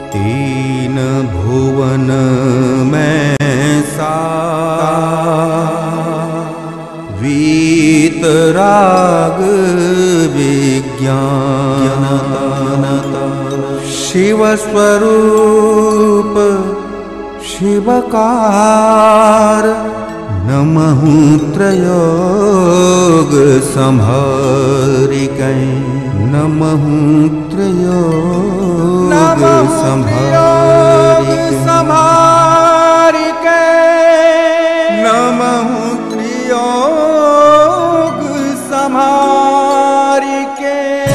तीन भुवन में वीतराग विज्ञान शिव स्वरूप शिवकार नमः त्रयोग संहारिकै नमः त्रयोग संहारिकै नमः त्रयोग संहारिकै।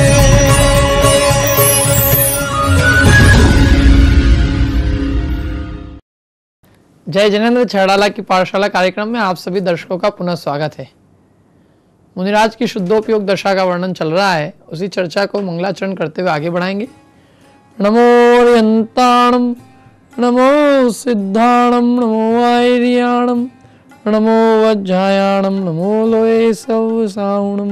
जय जिनेंद्र छेड़ाला की पाठशाला कार्यक्रम में आप सभी दर्शकों का पुनः स्वागत है। मुनिराज की शुद्धोपयोग दशा का वर्णन चल रहा है, उसी चर्चा को मंगलाचरण करते हुए आगे बढ़ाएंगे। नमो यंताणम नमो सिद्धाणम नमो आयर्याणम नमो वज्रायाणम नमो लोये सवसावणम।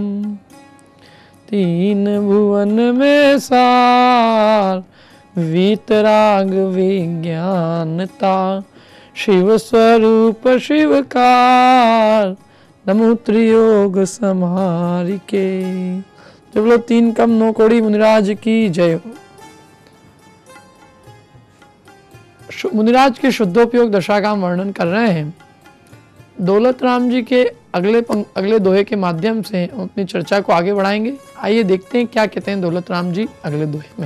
तीन भुवन में सार वीतराग विज्ञानता शिव स्वरूप शिवकार नमो त्रियोग संहारिके। जब लोग तीन कम नो कोड़ी मुनिराज की जय हो। मुनिराज के शुद्धोपयोग दशा का वर्णन कर रहे हैं। दौलत राम जी के अगले दोहे के माध्यम से हम अपनी चर्चा को आगे बढ़ाएंगे। आइए देखते हैं क्या कहते हैं दौलत राम जी अगले दोहे में।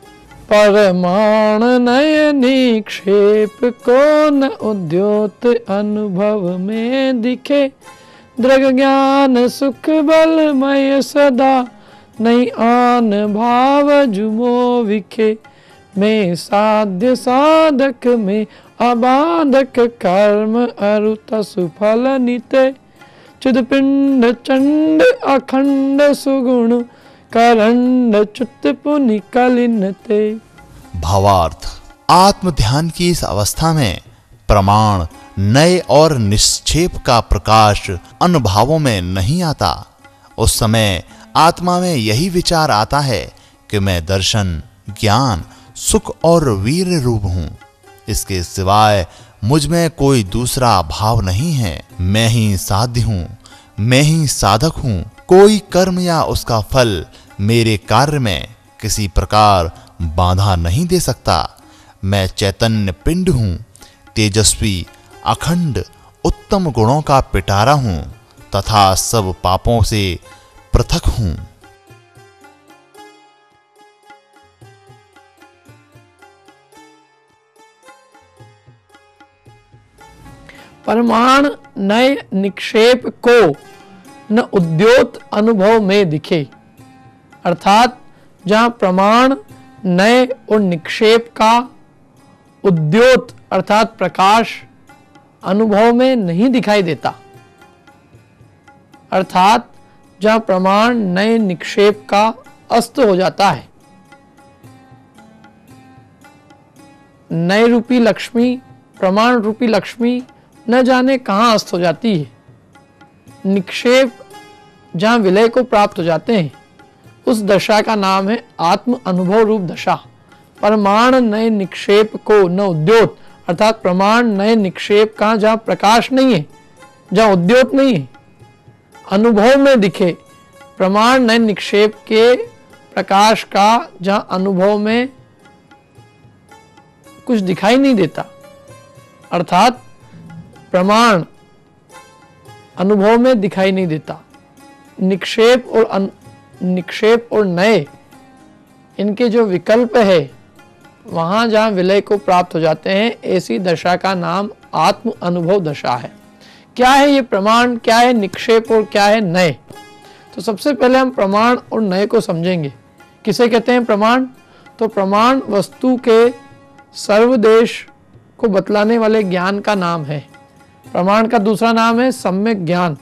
परमाण नय निक्षेप को न उद्योत अनुभव में दिखे दृग ज्ञान सुख बलमय सदा नहीं आन भाव जुमो विखे में साध्य साधक में अबाधक कर्म अरुत सुफल निते चिद पिंड चंड अखंड सुगुण करंड चुत पुनि कलिनते। भावार्थ, आत्म ध्यान की इस अवस्था में प्रमाण नए और निश्चेप का प्रकाश अनुभवों में नहीं आता। उस समय आत्मा में यही विचार आता है कि मैं दर्शन ज्ञान सुख और वीर रूप हूँ, इसके सिवाय मुझ में कोई दूसरा भाव नहीं है। मैं ही साध्य हूँ, मैं ही साधक हूँ। कोई कर्म या उसका फल मेरे कार्य में किसी प्रकार बाधा नहीं दे सकता। मैं चैतन्य पिंड हूँ, तेजस्वी अखंड उत्तम गुणों का पिटारा हूँ तथा सब पापों से पृथक हूँ। परमाण नए निक्षेप को न उद्योत अनुभव में दिखे, अर्थात जहां प्रमाण नए और निक्षेप का उद्योत अर्थात प्रकाश अनुभव में नहीं दिखाई देता, अर्थात जहां प्रमाण नए निक्षेप का अस्त हो जाता है। नए रूपी लक्ष्मी प्रमाण रूपी लक्ष्मी न जाने कहां अस्त हो जाती है। निक्षेप जहां विलय को प्राप्त हो जाते हैं, उस दशा का नाम है आत्म अनुभव रूप दशा। प्रमाण नए निक्षेप को न उद्योत अर्थात प्रमाण नए निक्षेप का जहां प्रकाश नहीं है, जहां उद्योत नहीं है, अनुभव में दिखे। प्रमाण नए निक्षेप के प्रकाश का जहां अनुभव में कुछ दिखाई नहीं देता, अर्थात प्रमाण अनुभव में दिखाई नहीं देता। निक्षेप और नए इनके जो विकल्प है, वहां जहां विलय को प्राप्त हो जाते हैं, ऐसी दशा का नाम आत्म अनुभव दशा है। क्या है ये प्रमाण, क्या है निक्षेप और क्या है नए? तो सबसे पहले हम प्रमाण और नए को समझेंगे। किसे कहते हैं प्रमाण? तो प्रमाण वस्तु के सर्वदेश को बतलाने वाले ज्ञान का नाम है। प्रमाण का दूसरा नाम है सम्यक ज्ञान,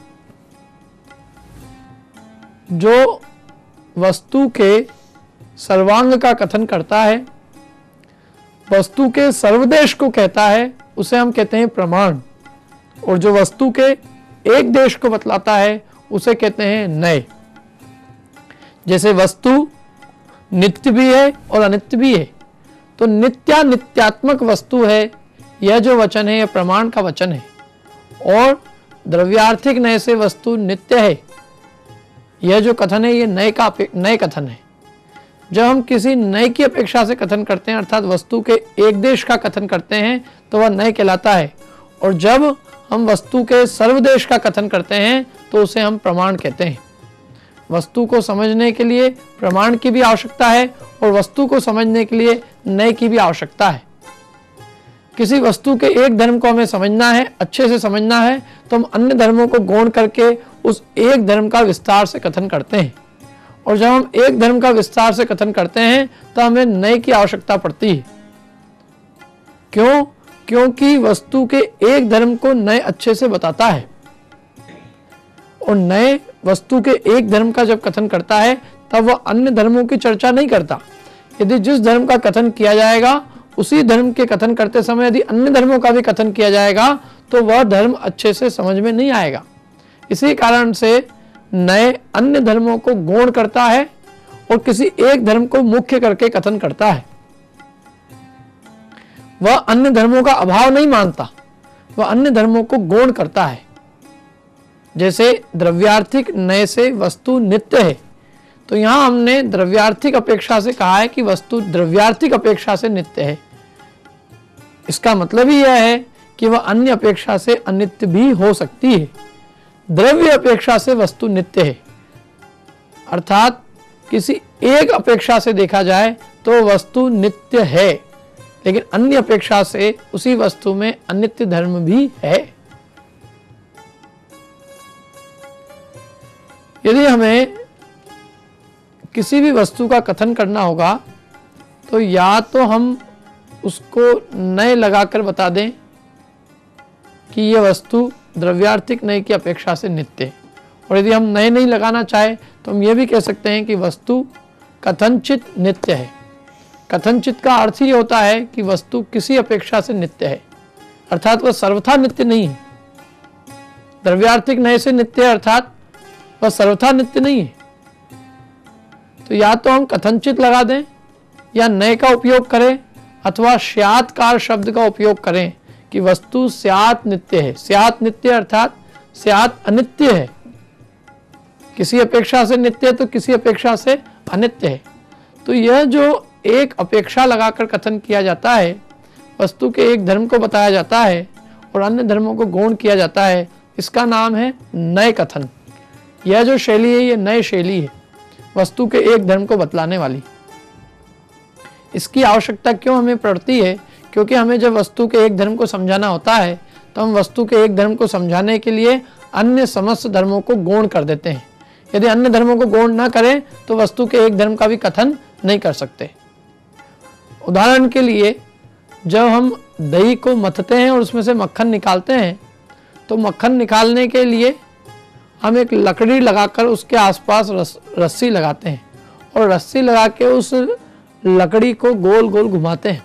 जो वस्तु के सर्वांग का कथन करता है, वस्तु के सर्वदेश को कहता है, उसे हम कहते हैं प्रमाण। और जो वस्तु के एक देश को बतलाता है, उसे कहते हैं नए। जैसे वस्तु नित्य भी है और अनित्य भी है, तो नित्यात्मक वस्तु है, यह जो वचन है यह प्रमाण का वचन है। और द्रव्यार्थिक नय से वस्तु नित्य है, यह जो कथन है यह नए कथन है। जब हम किसी नए की अपेक्षा से कथन करते हैं अर्थात वस्तु के एक देश का कथन करते हैं तो वह नय कहलाता है, और जब हम वस्तु के सर्वदेश का कथन करते हैं तो उसे हम प्रमाण कहते हैं। वस्तु को समझने के लिए प्रमाण की भी आवश्यकता है और वस्तु को समझने के लिए नय की भी आवश्यकता है। किसी वस्तु के एक धर्म को हमें समझना है, अच्छे से समझना है, तो हम अन्य धर्मों को गौण करके उस एक धर्म का विस्तार से कथन करते हैं। और जब हम एक धर्म का विस्तार से कथन करते हैं तो हमें नए की आवश्यकता पड़ती है। क्यों? क्योंकि वस्तु के एक धर्म को नए अच्छे से बताता है, और नए वस्तु के एक धर्म का जब कथन करता है तब वह अन्य धर्मों की चर्चा नहीं करता। यदि जिस धर्म का कथन किया जाएगा उसी धर्म के कथन करते समय यदि अन्य धर्मों का भी कथन किया जाएगा तो वह धर्म अच्छे से समझ में नहीं आएगा। इसी कारण से नए अन्य धर्मों को गौण करता है और किसी एक धर्म को मुख्य करके कथन करता है। वह अन्य धर्मों का अभाव नहीं मानता, वह अन्य धर्मों को गौण करता है। जैसे द्रव्यार्थिक नय से वस्तु नित्य है, तो यहां हमने द्रव्यार्थिक अपेक्षा से कहा है कि वस्तु द्रव्यार्थिक अपेक्षा से नित्य है। इसका मतलब ही यह है कि वह अन्य अपेक्षा से अनित्य भी हो सकती है। द्रव्य अपेक्षा से वस्तु नित्य है, अर्थात किसी एक अपेक्षा से देखा जाए तो वस्तु नित्य है, लेकिन अन्य अपेक्षा से उसी वस्तु में अनित्य धर्म भी है। यदि हमें किसी भी वस्तु का कथन करना होगा तो या तो हम उसको नय लगाकर बता दें कि यह वस्तु द्रव्यार्थिक नय की अपेक्षा से नित्य है, और यदि हम नय नहीं लगाना चाहे तो हम यह भी कह सकते हैं कि वस्तु कथनचित नित्य है। कथनचित का अर्थ ही होता है कि वस्तु किसी अपेक्षा से नित्य है, अर्थात वह सर्वथा नित्य नहीं है। द्रव्यार्थिक नय से नित्य है अर्थात वह सर्वथा नित्य नहीं है। तो या तो हम कथनचित लगा दें या नय का उपयोग करें अथवा स्यात्कार शब्द का उपयोग करें कि वस्तु स्यात् नित्य है। स्यात् नित्य अर्थात स्यात् अनित्य है, किसी अपेक्षा से नित्य है तो किसी अपेक्षा से अनित्य है। तो यह जो एक अपेक्षा लगाकर कथन किया जाता है, वस्तु के एक धर्म को बताया जाता है और अन्य धर्मों को गौण किया जाता है, इसका नाम है नय कथन। यह जो शैली है यह नय शैली है, वस्तु के एक धर्म को बतलाने वाली। इसकी आवश्यकता क्यों हमें पड़ती है? क्योंकि हमें जब वस्तु के एक धर्म को समझाना होता है तो हम वस्तु के एक धर्म को समझाने के लिए अन्य समस्त धर्मों को गौण कर देते हैं। यदि अन्य धर्मों को गौण ना करें तो वस्तु के एक धर्म का भी कथन नहीं कर सकते। उदाहरण के लिए, जब हम दही को मथते हैं और उसमें से मक्खन निकालते हैं तो मक्खन निकालने के लिए हम एक लकड़ी लगाकर उसके आसपास रस्सी लगाते हैं और रस्सी लगा के उस लकड़ी को गोल गोल घुमाते हैं।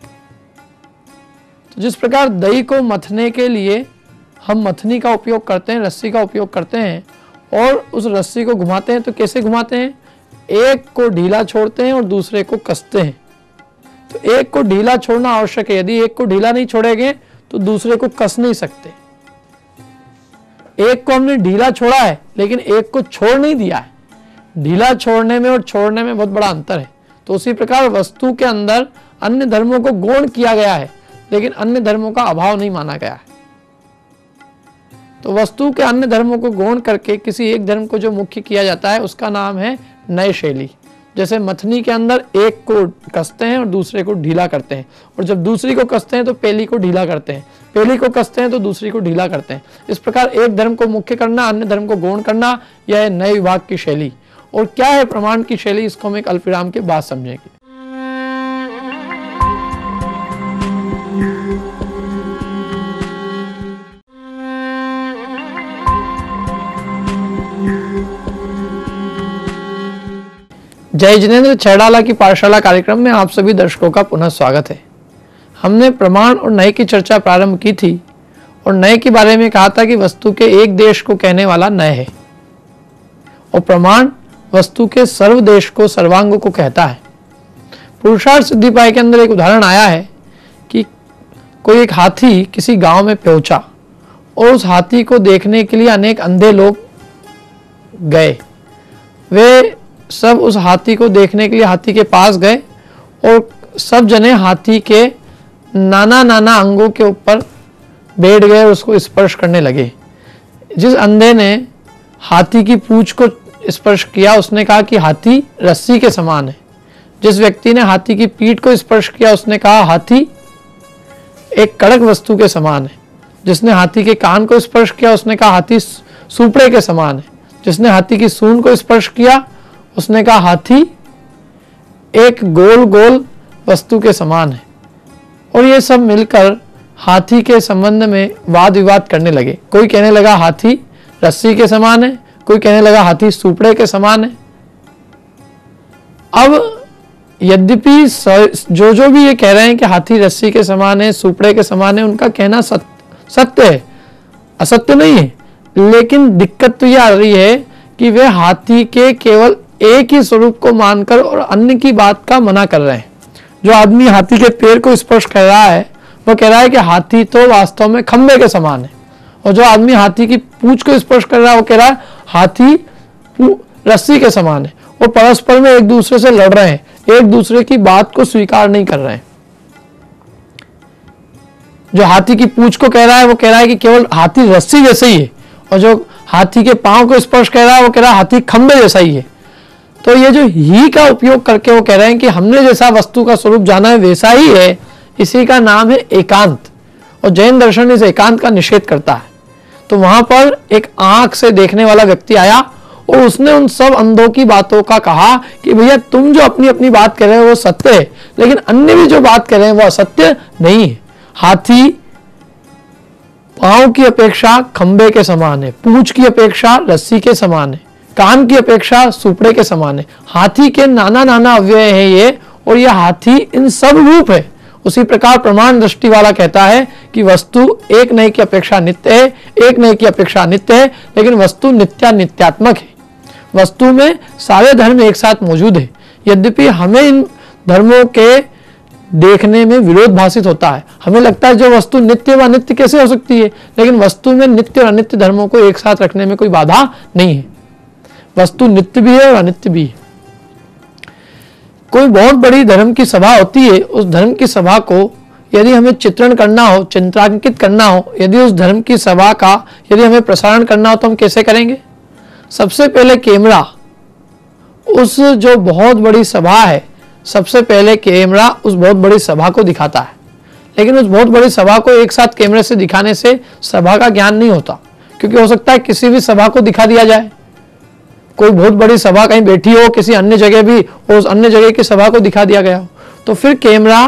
तो जिस प्रकार दही को मथने के लिए हम मथनी का उपयोग करते हैं, रस्सी का उपयोग करते हैं और उस रस्सी को घुमाते हैं, तो कैसे घुमाते हैं? एक को ढीला छोड़ते हैं और दूसरे को कसते हैं। तो एक को ढीला छोड़ना आवश्यक है, यदि एक को ढीला नहीं छोड़ेंगे तो दूसरे को कस नहीं सकते। एक को हमने ढीला छोड़ा है लेकिन एक को छोड़ नहीं दिया है। ढीला छोड़ने में और छोड़ने में बहुत बड़ा अंतर है। तो उसी प्रकार वस्तु के अंदर अन्य धर्मों को गौण किया गया है लेकिन अन्य धर्मों का अभाव नहीं माना गया है। तो वस्तु के अन्य धर्मों को गौण करके किसी एक धर्म को जो मुख्य किया जाता है उसका नाम है नय शैली। जैसे मथनी के अंदर एक को कसते हैं और दूसरे को ढीला करते हैं, और जब दूसरी को कसते हैं तो पहली को ढीला करते हैं, पहली को कसते हैं तो दूसरी को ढीला करते हैं। इस प्रकार एक धर्म को मुख्य करना, अन्य धर्म को गौण करना, यह है नए विभाग की शैली। और क्या है प्रमाण की शैली, इसको हम एक अल्पविराम के बाद समझेंगे। जय जिनेंद्र छैड़ाला की पाठशाला कार्यक्रम में आप सभी दर्शकों का पुनः स्वागत है। हमने प्रमाण और नय की चर्चा प्रारंभ की थी और नय के बारे में कहा था कि वस्तु के एक देश को कहने वाला नय है और प्रमाण वस्तु के सर्व देश को, सर्वांग को कहता है। पुरुषार्थ सिद्धि पाए के अंदर एक उदाहरण आया है कि कोई एक हाथी किसी गांव में पहुंचा और उस हाथी को देखने के लिए अनेक अंधे लोग गए। वे सब उस हाथी को देखने के लिए हाथी के पास गए और सब जने हाथी के नाना नाना अंगों के ऊपर बैठ गए और उसको स्पर्श करने लगे। जिस अंधे ने हाथी की पूंछ को स्पर्श किया उसने कहा कि हाथी रस्सी के समान है। जिस व्यक्ति ने हाथी की पीठ को स्पर्श किया उसने कहा हाथी एक कड़क वस्तु के समान है। जिसने हाथी के कान को स्पर्श किया उसने कहा हाथी सुपड़े के समान है। जिसने हाथी की सूंड को स्पर्श किया उसने कहा हाथी एक गोल गोल वस्तु के समान है। और ये सब मिलकर हाथी के संबंध में वाद विवाद करने लगे। कोई कहने लगा हाथी रस्सी के समान है, कोई कहने लगा हाथी सुपड़े के समान है। अब यद्यपि जो भी ये कह रहे हैं कि हाथी रस्सी के समान है, सुपड़े के समान है, उनका कहना सत्य है, असत्य नहीं है। लेकिन दिक्कत तो ये आ रही है कि वे हाथी के केवल एक ही स्वरूप को मानकर और अन्य की बात का मना कर रहे हैं। जो आदमी हाथी के पैर को स्पर्श कर रहा है वो कह रहा है कि हाथी तो वास्तव में खंबे के समान है, और जो आदमी हाथी की पूंछ को स्पर्श कर रहा है वो कह रहा है हाथी रस्सी के समान है। और परस्पर में एक दूसरे से लड़ रहे हैं, एक दूसरे की बात को स्वीकार नहीं कर रहे हैं। जो हाथी की पूंछ को कह रहा है वो कह रहा है कि केवल हाथी रस्सी जैसे ही है, और जो हाथी के पांव को स्पर्श कर रहा है वो कह रहा है हाथी खंबे जैसा ही है। तो ये जो ही का उपयोग करके वो कह रहे हैं कि हमने जैसा वस्तु का स्वरूप जाना है वैसा ही है, इसी का नाम है एकांत। और जैन दर्शन इस एकांत का निषेध करता है। तो वहां पर एक आंख से देखने वाला व्यक्ति आया और उसने उन सब अंधों की बातों का कहा कि भैया तुम जो अपनी अपनी बात कर रहे हो वो सत्य है, लेकिन अन्य भी जो बात कर रहे हैं वो असत्य नहीं है। हाथी पांव की अपेक्षा खंबे के समान है, पूंछ की अपेक्षा रस्सी के समान है, कान की अपेक्षा सुपड़े के समान है। हाथी के नाना नाना अव्यय है ये, और ये हाथी इन सब रूप है। उसी प्रकार प्रमाण दृष्टि वाला कहता है कि वस्तु एक नए की अपेक्षा नित्य है, एक नए की अपेक्षा नित्य है, लेकिन वस्तु नित्यात्मक है। वस्तु में सारे धर्म एक साथ मौजूद है। यद्यपि हमें इन धर्मों के देखने में विरोध भाषित होता है, हमें लगता है जो वस्तु नित्य व अनित्य कैसे हो सकती है, लेकिन वस्तु में नित्य और अनित्य धर्मों को एक साथ रखने में कोई बाधा नहीं है। वस्तु नित्य भी है और अनित्य भी है। कोई बहुत बड़ी धर्म की सभा होती है, उस धर्म की सभा को यदि हमें चित्रण करना हो, चित्रांकित करना हो, यदि उस धर्म की सभा का यदि हमें प्रसारण करना हो तो हम कैसे करेंगे? सबसे पहले कैमरा उस जो बहुत बड़ी सभा है, सबसे पहले कैमरा उस बहुत बड़ी सभा को दिखाता है। लेकिन उस बहुत बड़ी सभा को एक साथ कैमरे से दिखाने से सभा का ज्ञान नहीं होता, क्योंकि हो सकता है किसी भी सभा को दिखा दिया जाए। कोई बहुत बड़ी सभा कहीं बैठी हो किसी अन्य जगह भी, और उस अन्य जगह की सभा को दिखा दिया गया हो, तो फिर कैमरा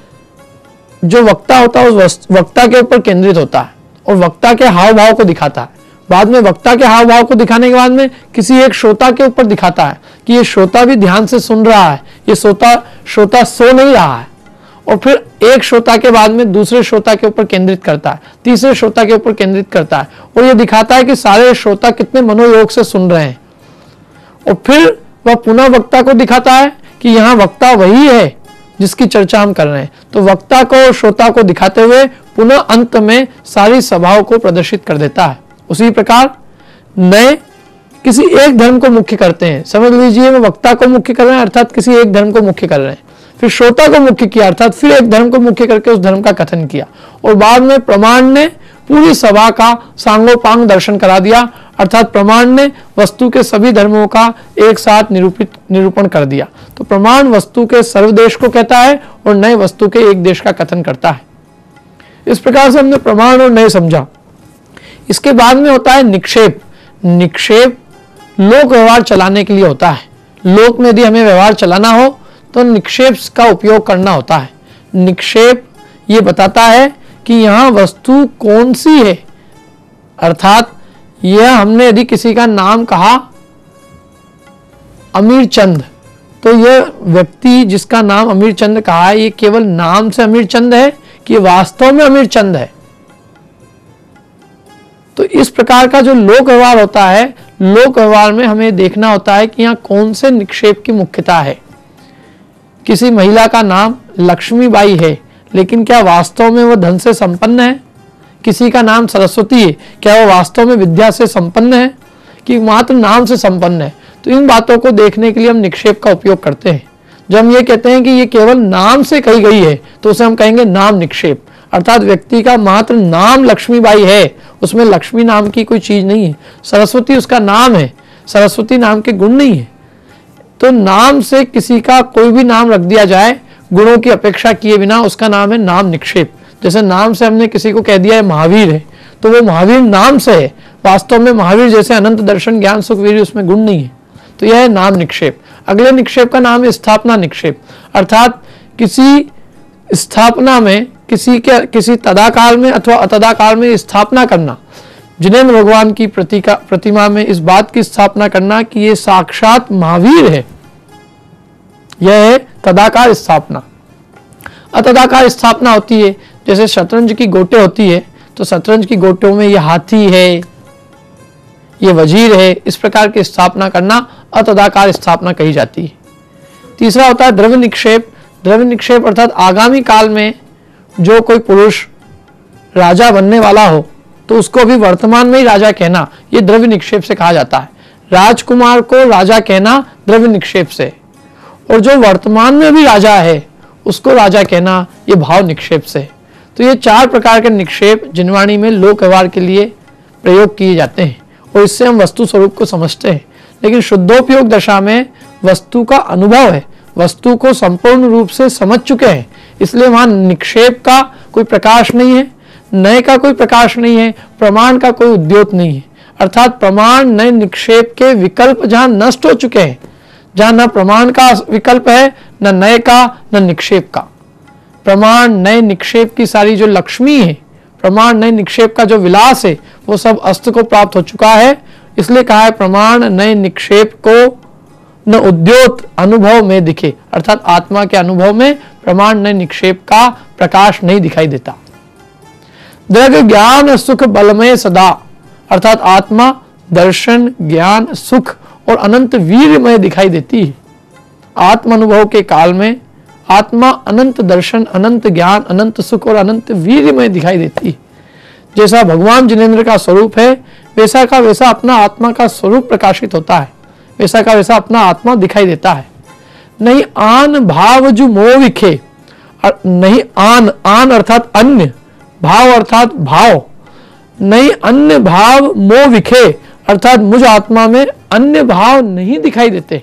जो वक्ता होता है उस वक्ता के ऊपर केंद्रित होता है और वक्ता के हाव भाव को दिखाता है। बाद में वक्ता के हाव भाव को दिखाने के बाद में किसी एक श्रोता के ऊपर दिखाता है कि ये श्रोता भी ध्यान से सुन रहा है, ये श्रोता सो नहीं रहा है। और फिर एक श्रोता के बाद में दूसरे श्रोता के ऊपर केंद्रित करता है, तीसरे श्रोता के ऊपर केंद्रित करता है, और ये दिखाता है कि सारे श्रोता कितने मनोयोग से सुन रहे हैं। और फिर वह पुनः वक्ता को दिखाता है कि यहाँ वक्ता वही है जिसकी चर्चा हम कर रहे हैं। तो वक्ता को और श्रोता को दिखाते हुए पुनः अंत में सारी सभाओं को प्रदर्शित कर देता है। उसी प्रकार नए किसी एक धर्म को मुख्य करते हैं, समझ लीजिए वो वक्ता को मुख्य कर रहे हैं अर्थात किसी एक धर्म को मुख्य कर रहे हैं, फिर श्रोता को मुख्य किया अर्थात फिर एक धर्म को मुख्य करके उस धर्म का कथन किया, और बाद में प्रमाण ने पूरी सभा का सांगोपांग दर्शन करा दिया, अर्थात प्रमाण ने वस्तु के सभी धर्मों का एक साथ निरूपण कर दिया। तो प्रमाण वस्तु के सर्वदेश को कहता है और नए वस्तु के एक देश का कथन करता है। इस प्रकार से हमने प्रमाण और नए समझा। इसके बाद में होता है निक्षेप। निक्षेप लोक व्यवहार चलाने के लिए होता है। लोक में यदि हमें व्यवहार चलाना हो तो निक्षेप का उपयोग करना होता है। निक्षेप ये बताता है कि यहाँ वस्तु कौन सी है, अर्थात यह हमने यदि किसी का नाम कहा अमीर चंद, तो यह व्यक्ति जिसका नाम अमीर चंद कहा है ये केवल नाम से अमीर चंद है कि वास्तव में अमीर चंद है। तो इस प्रकार का जो लोक व्यवहार होता है, लोक व्यवहार में हमें देखना होता है कि यहाँ कौन से निक्षेप की मुख्यता है। किसी महिला का नाम लक्ष्मीबाई है, लेकिन क्या वास्तव में वो धन से संपन्न है? किसी का नाम सरस्वती है, क्या वो वास्तव में विद्या से संपन्न है कि मात्र नाम से संपन्न है? तो इन बातों को देखने के लिए हम निक्षेप का उपयोग करते हैं। जब हम ये कहते हैं कि ये केवल नाम से कही गई है तो उसे हम कहेंगे नाम निक्षेप, अर्थात व्यक्ति का मात्र नाम लक्ष्मीबाई है, उसमें लक्ष्मी नाम की कोई चीज नहीं है। सरस्वती उसका नाम है, सरस्वती नाम के गुण नहीं है। तो नाम से किसी का कोई भी नाम रख दिया जाए गुणों की अपेक्षा किए बिना, उसका नाम है नाम निक्षेप। जैसे नाम से हमने किसी को कह दिया है महावीर है, तो वो महावीर नाम से है, वास्तव में महावीर जैसे अनंत दर्शन ज्ञान सुख वीर्य उसमें गुण नहीं है। तो यह है नाम निक्षेप। अगले निक्षेप का नाम है स्थापना निक्षेप, अर्थात किसी स्थापना में किसी तदाकाल में अथवा अतदाकाल में स्थापना करना। जिनेंद्र भगवान की प्रतिमा में इस बात की स्थापना करना कि ये साक्षात महावीर है, यह है तदाकार स्थापना। अतदाकार स्थापना होती है, जैसे शतरंज की गोटे होती है, तो शतरंज की गोटों में ये हाथी है, ये वजीर है, इस प्रकार की स्थापना करना अतदाकार स्थापना कही जाती है। तीसरा होता है द्रव्य निक्षेप। द्रव्य निक्षेप अर्थात आगामी काल में जो कोई पुरुष राजा बनने वाला हो तो उसको भी वर्तमान में ही राजा कहना, ये द्रव्य निक्षेप से कहा जाता है। राजकुमार को राजा कहना द्रव्य निक्षेप से, और जो वर्तमान में भी राजा है उसको राजा कहना ये भाव निक्षेप से। तो ये चार प्रकार के निक्षेप जिनवाणी में लोक व्यवहार के लिए प्रयोग किए जाते हैं और इससे हम वस्तु स्वरूप को समझते हैं। लेकिन शुद्धोपयोग दशा में वस्तु का अनुभव है, वस्तु को संपूर्ण रूप से समझ चुके हैं, इसलिए वहां निक्षेप का कोई प्रकाश नहीं है, नए का कोई प्रकाश नहीं है, प्रमाण का कोई उद्योत नहीं है। अर्थात प्रमाण नए निक्षेप के विकल्प जहां नष्ट हो चुके हैं, जहां न प्रमाण का विकल्प है, न नए का, न निक्षेप का। प्रमाण नए निक्षेप की सारी जो लक्ष्मी है, प्रमाण नए निक्षेप का जो विलास है, वो सब अस्त को प्राप्त हो चुका है। इसलिए कहा है प्रमाण नए निक्षेप को न उद्योत अनुभव में दिखे, अर्थात आत्मा के अनुभव में प्रमाण नए निक्षेप का प्रकाश नहीं दिखाई देता। दृढ़ ज्ञान सुख बलमय सदा, अर्थात आत्मा दर्शन ज्ञान सुख और अनंत वीरमय दिखाई देती है। आत्म अनुभव के काल में आत्मा अनंत दर्शन अनंत ज्ञान अनंत सुख और अनंत वीरमय दिखाई देती है। जैसा भगवान जिनेंद्र का स्वरूप है, वैसा का वैसा अपना आत्मा का स्वरूप प्रकाशित होता है, वैसा का वैसा अपना आत्मा दिखाई देता है। नहीं आन भाव जो मोह विखे, नहीं आन अर्थात अन्य, भाव अर्थात भाव, नहीं अन्य भाव मोह विखे, अर्थात मुझ आत्मा में अन्य भाव नहीं दिखाई देते।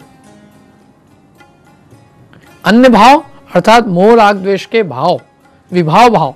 अन्य भाव अर्थात मोह राग द्वेष के भाव, विभाव भाव।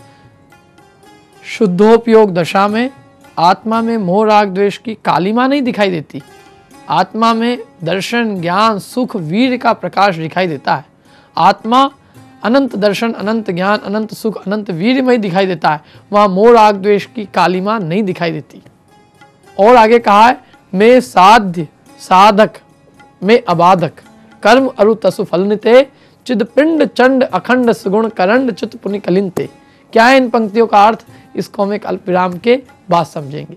शुद्धोपयोग दशा में आत्मा में मोह राग द्वेष की कालिमा नहीं दिखाई देती, आत्मा में दर्शन ज्ञान सुख वीर का प्रकाश दिखाई देता है। आत्मा अनंत दर्शन अनंत ज्ञान अनंत सुख अनंत वीरमय दिखाई देता है, वहां मोह राग द्वेष की कालिमा नहीं दिखाई देती। और आगे कहा है मैं साध्य साधक में अबाधक कर्म अरु तसु फलनिते चिद पिंड चंड अखंड सुगुण करंड चित पुनि कलिंते। क्या है इन पंक्तियों का अर्थ, इसको हम एक अल्प विराम के बाद समझेंगे।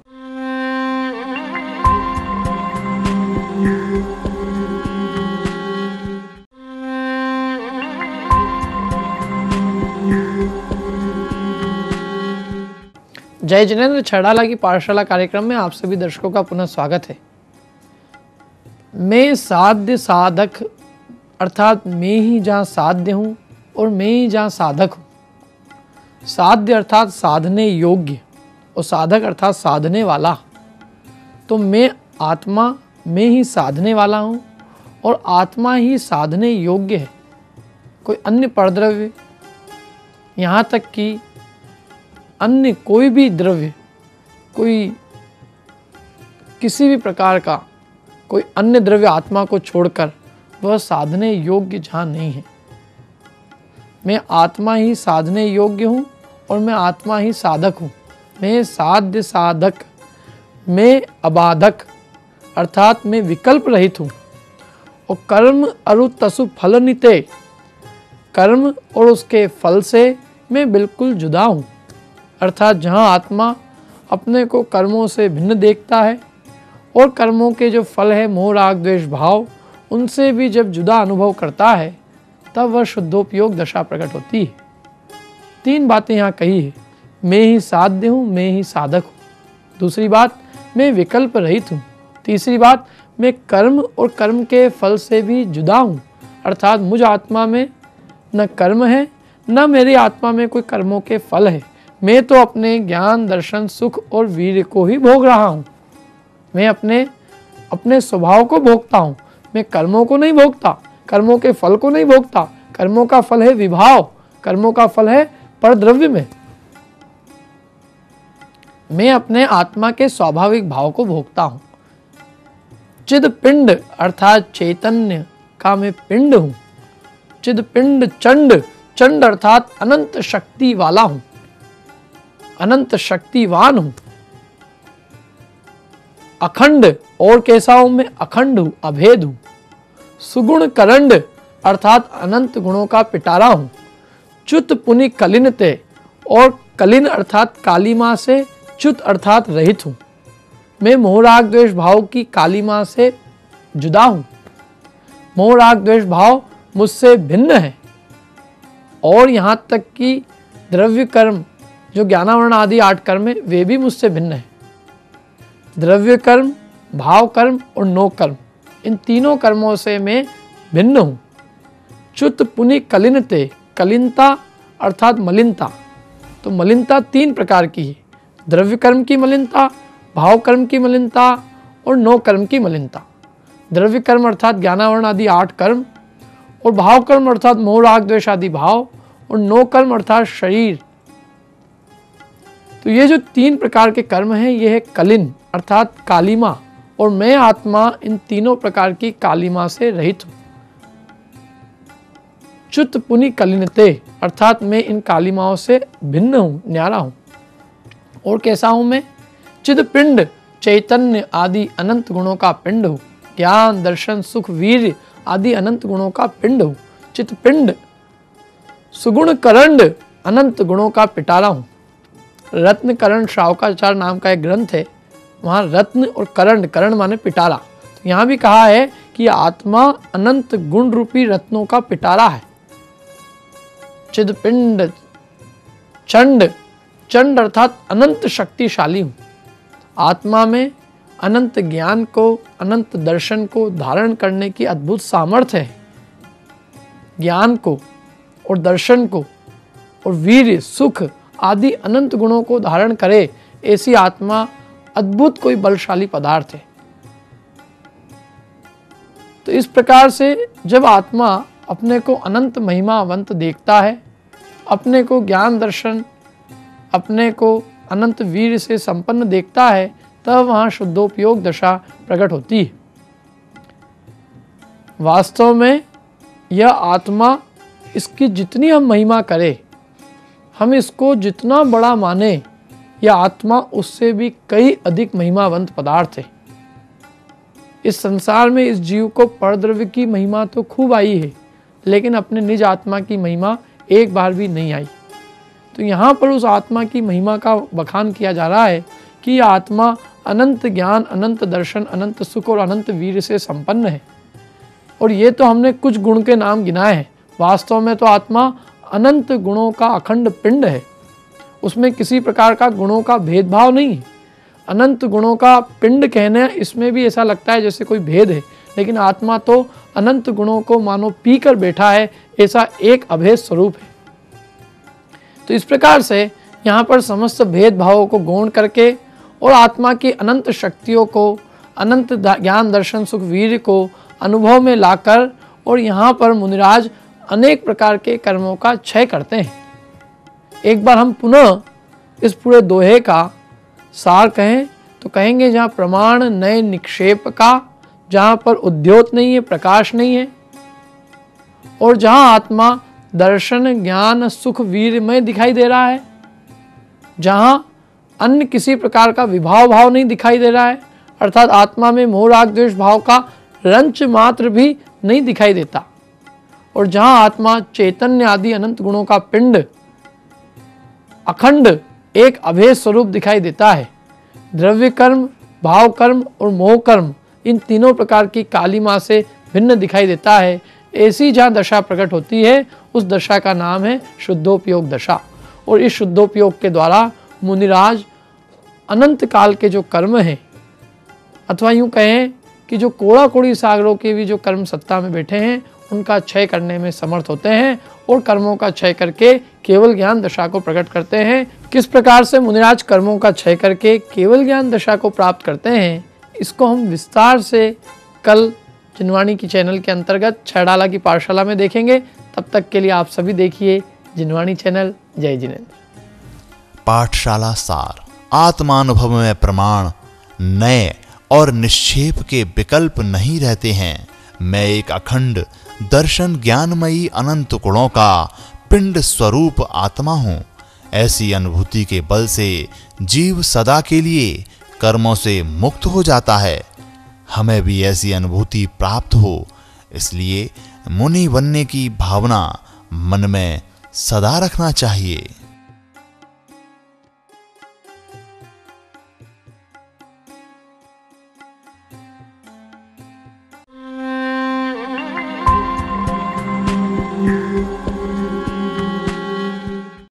जय जिनेंद्र छड़ाला की पाठशाला कार्यक्रम में आप सभी दर्शकों का पुनः स्वागत है। मैं साध्य साधक अर्थात मैं ही जहाँ साध्य हूँ और मैं ही जहाँ साधक हूँ। साध्य अर्थात साधने योग्य और साधक अर्थात साधने वाला। तो मैं आत्मा में ही साधने वाला हूँ और आत्मा ही साधने योग्य है। कोई अन्य परद्रव्य, यहाँ तक कि अन्य कोई भी द्रव्य, कोई किसी भी प्रकार का कोई अन्य द्रव्य आत्मा को छोड़कर वह साधने योग्य जहाँ नहीं है। मैं आत्मा ही साधने योग्य हूँ और मैं आत्मा ही साधक हूँ। मैं साध्य साधक, मैं अबाधक अर्थात मैं विकल्प रहित हूँ। और कर्म अरु तसु फलनिते, कर्म और उसके फल से मैं बिल्कुल जुदा हूँ। अर्थात जहाँ आत्मा अपने को कर्मों से भिन्न देखता है और कर्मों के जो फल है मोह राग द्वेष भाव, उनसे भी जब जुदा अनुभव करता है, तब वह शुद्धोपयोग दशा प्रकट होती है। 3 बातें यहाँ कही है। मैं ही साध्य हूँ, मैं ही साधक हूँ। दूसरी बात, मैं विकल्प रहित हूँ। तीसरी बात, मैं कर्म और कर्म के फल से भी जुदा हूँ, अर्थात मुझ आत्मा में न कर्म है न मेरी आत्मा में कोई कर्मों के फल है। मैं तो अपने ज्ञान, दर्शन, सुख और वीर्य को ही भोग रहा हूँ। मैं अपने स्वभाव को भोगता हूँ, मैं कर्मों को नहीं भोगता, कर्मों के फल को नहीं भोगता। कर्मों का फल है विभाव, कर्मों का फल है परद्रव्य में। मैं अपने आत्मा के स्वाभाविक भाव को भोगता हूँ। चिद पिंड अर्थात चैतन्य का मैं पिंड हूँ। चिद पिंड चंड, चंड अर्थात अनंत शक्ति वाला हूँ, अनंत शक्तिवान हूँ। अखंड, और कैसा हूं मैं? अखंड हूं, अभेद हूं। सुगुण करंड अर्थात अनंत गुणों का पिटारा हूं। च्युत पुनि कलिनते, और कलिन अर्थात कालिमा से, च्युत अर्थात रहित हूं। मैं मोह राग द्वेष भाव की कालिमा से जुदा हूं। मोह राग द्वेष भाव मुझसे भिन्न है, और यहाँ तक कि द्रव्य कर्म जो ज्ञानावरण आदि 8 कर्म है वे भी मुझसे भिन्न है। द्रव्य कर्म, भाव कर्म और नो कर्म, इन तीनों कर्मों से मैं भिन्न हूँ। च्युत पुनि कलिनते, कलिनता अर्थात मलिनता। तो मलिनता 3 प्रकार की है, द्रव्य कर्म की मलिनता, भाव कर्म की मलिनता और नो कर्म की मलिनता। द्रव्य कर्म अर्थात ज्ञानावरण आदि 8 कर्म, और भाव कर्म अर्थात मोह राग द्वेष आदि भाव, और नो कर्म अर्थात शरीर। तो ये जो 3 प्रकार के कर्म हैं ये है कलिन अर्थात कालिमा, और मैं आत्मा इन तीनों प्रकार की कालिमा से रहित हूँ। च्युत पुनि कलिनते अर्थात मैं इन कालिमाओं से भिन्न हूँ, न्यारा हूँ। और कैसा हूँ मैं? चिद पिंड, चैतन्य आदि अनंत गुणों का पिंड हूँ। ज्ञान, दर्शन, सुख, वीर्य आदि अनंत गुणों का पिंड हूँ, चित पिंड। सुगुण करंड, अनंत गुणों का पिटारा हूँ। रत्न करण श्रावकाचार नाम का एक ग्रंथ है, वहाँ रत्न और करण, करण माने पिटारा, तो यहाँ भी कहा है कि आत्मा अनंत गुण रूपी रत्नों का पिटारा है। चिद पिंड चंड, चंड अर्थात अनंत शक्तिशाली हूँ। आत्मा में अनंत ज्ञान को, अनंत दर्शन को धारण करने की अद्भुत सामर्थ्य है। ज्ञान को और दर्शन को और वीर्य, सुख आदि अनंत गुणों को धारण करे ऐसी आत्मा अद्भुत कोई बलशाली पदार्थ है। तो इस प्रकार से जब आत्मा अपने को अनंत महिमावंत देखता है, अपने को ज्ञान दर्शन, अपने को अनंत वीर से संपन्न देखता है, तब वहाँ शुद्धोपयोग दशा प्रकट होती है। वास्तव में यह आत्मा, इसकी जितनी हम महिमा करें, हम इसको जितना बड़ा माने, यह आत्मा उससे भी कई अधिक महिमावंत पदार्थ है। इस संसार में इस जीव को परद्रव्य की महिमा तो खूब आई है, लेकिन अपने निज आत्मा की महिमा एक बार भी नहीं आई। तो यहाँ पर उस आत्मा की महिमा का बखान किया जा रहा है कि यह आत्मा अनंत ज्ञान, अनंत दर्शन, अनंत सुख और अनंत वीर से संपन्न है। और ये तो हमने कुछ गुण के नाम गिनाए हैं, वास्तव में तो आत्मा अनंत गुणों का अखंड पिंड है। उसमें किसी प्रकार का गुणों का भेदभाव नहीं है। अनंत गुणों का पिंड कहने, इसमें भी ऐसा लगता है जैसे कोई भेद है, लेकिन आत्मा तो अनंत गुणों को मानो पी कर बैठा है, ऐसा एक अभेद स्वरूप है। तो इस प्रकार से यहाँ पर समस्त भेदभावों को गौण करके और आत्मा की अनंत शक्तियों को, अनंत ज्ञान दर्शन सुख वीर्य को अनुभव में लाकर, और यहाँ पर मुनिराज अनेक प्रकार के कर्मों का क्षय करते हैं। एक बार हम पुनः इस पूरे दोहे का सार कहें तो कहेंगे, जहाँ प्रमाण नए निक्षेप का, जहाँ पर उद्योत नहीं है, प्रकाश नहीं है, और जहाँ आत्मा दर्शन ज्ञान सुख वीर में दिखाई दे रहा है, जहाँ अन्य किसी प्रकार का विभाव भाव नहीं दिखाई दे रहा है, अर्थात आत्मा में मोह राग द्वेष भाव का रंच मात्र भी नहीं दिखाई देता, और जहाँ आत्मा चैतन्य आदि अनंत गुणों का पिंड अखंड एक अभेद स्वरूप दिखाई देता है। द्रव्य कर्म, भाव कर्म और मोह कर्म इन तीनों प्रकार की कालिमा से भिन्न दिखाई देता है। ऐसी जहाँ दशा प्रकट होती है उस दशा का नाम है शुद्धोपयोग दशा। और इस शुद्धोपयोग के द्वारा मुनिराज अनंत काल के जो कर्म हैं, अथवा यूँ कहें कि जो कोड़ा कोड़ी सागरों के भी जो कर्म सत्ता में बैठे हैं, उनका क्षय करने में समर्थ होते हैं और कर्मों का क्षय करके केवल ज्ञान दशा को प्रकट करते हैं। किस प्रकार से मुनिराज कर्मों का क्षय करके केवल ज्ञान दशा को प्राप्त करते हैं, इसको हम विस्तार से कल जिनवाणी की चैनल के अंतर्गत छड़ाला की पाठशाला में देखेंगे। तब तक के लिए आप सभी देखिए जिनवाणी चैनल। जय जिनेंद्र। पाठशाला सार। आत्मानुभव में प्रमाण नए और निक्षेप के विकल्प नहीं रहते हैं। मैं एक अखंड दर्शन ज्ञानमयी अनंत गुणों का पिंड स्वरूप आत्मा हूँ। ऐसी अनुभूति के बल से जीव सदा के लिए कर्मों से मुक्त हो जाता है। हमें भी ऐसी अनुभूति प्राप्त हो, इसलिए मुनि बनने की भावना मन में सदा रखना चाहिए।